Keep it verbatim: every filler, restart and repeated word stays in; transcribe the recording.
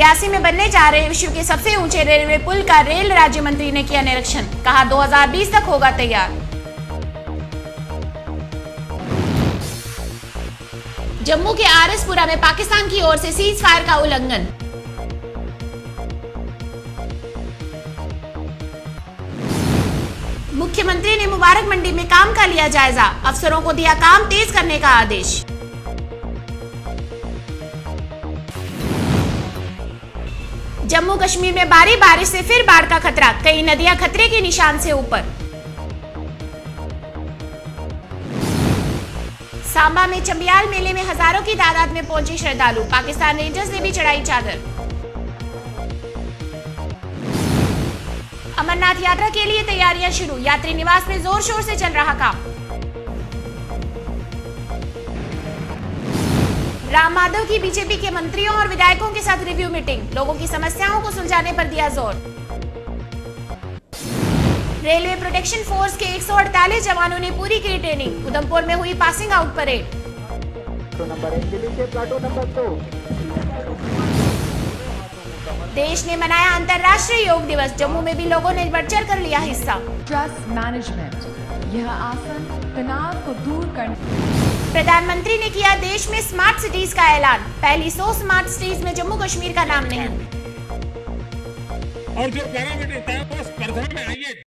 रियासी में बनने जा रहे विश्व के सबसे ऊंचे रेलवे पुल का रेल राज्य मंत्री ने किया निरीक्षण, कहा दो हज़ार बीस तक होगा तैयार। जम्मू के आरएसपुरा में पाकिस्तान की ओर से सीज फायर का उल्लंघन। मुख्यमंत्री ने मुबारक मंडी में काम का लिया जायजा, अफसरों को दिया काम तेज करने का आदेश। जम्मू कश्मीर में भारी बारिश से फिर बाढ़ का खतरा, कई नदियां खतरे के निशान से ऊपर। सांबा में चंबियाल मेले में हजारों की तादाद में पहुंचे श्रद्धालु, पाकिस्तान रेंजर्स ने भी चढ़ाई चादर। अमरनाथ यात्रा के लिए तैयारियां शुरू, यात्री निवास में जोर शोर से चल रहा काम। राम माधव की बीजेपी के मंत्रियों और विधायकों के साथ रिव्यू मीटिंग, लोगों की समस्याओं को सुलझाने पर दिया जोर। रेलवे प्रोटेक्शन फोर्स के एक सौ अड़तालीस जवानों ने पूरी की ट्रेनिंग, उधमपुर में हुई पासिंग आउट परेड। देश ने मनाया अंतर्राष्ट्रीय योग दिवस, जम्मू में भी लोगों ने बढ़ चढ़ कर लिया हिस्सा। स्ट्रेस मैनेजमेंट, यह आसन तनाव को दूर करने। प्रधानमंत्री ने किया देश में स्मार्ट सिटीज का ऐलान, पहली सौ स्मार्ट सिटीज में जम्मू कश्मीर का नाम नहीं। और जो पैरामीटर तय स्पर्धा में आइए